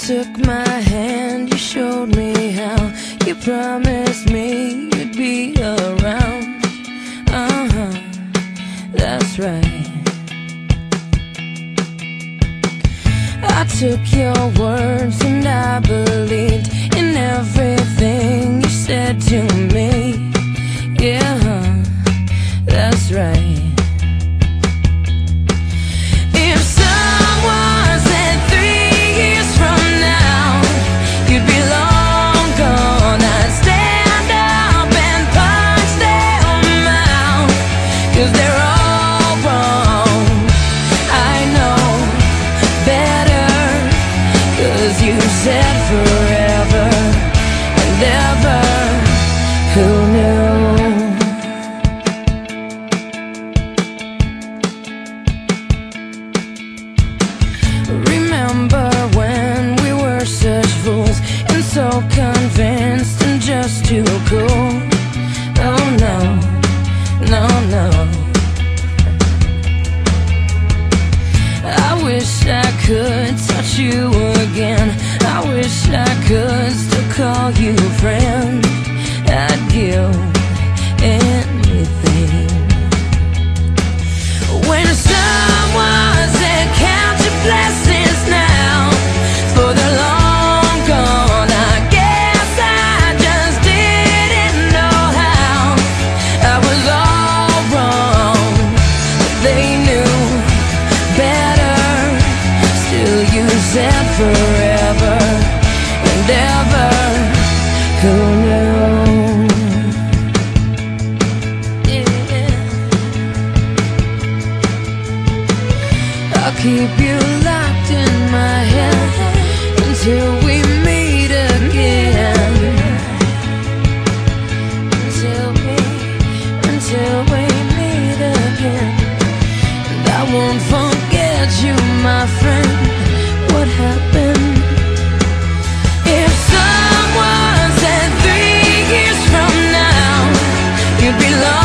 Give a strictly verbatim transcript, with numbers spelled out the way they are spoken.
took my hand, you showed me how. You promised me you'd be around. Uh-huh, that's right. I took your words and I believed in everything you said to me. Yeah, that's right. If someone said three years from now you'd be long gone, I'd stand up and punch them out, 'cause they're all wrong. I know better, 'cause you said forever and ever. Who knew? Remember when we were such fools and so convinced and just too cool? Oh no, no, no. I wish I could touch you again. I wish I could still call you friend. I'd give anything. When someone said count your blessings now, for they're long gone, I guess I just didn't know how. I was all wrong, but they knew better. Still you said forever and ever. Who knew? I'll keep you locked in my head until we meet again. Until we, until we meet again. And I won't forget you, my friend. What happened? If someone said three years from now you'd be lost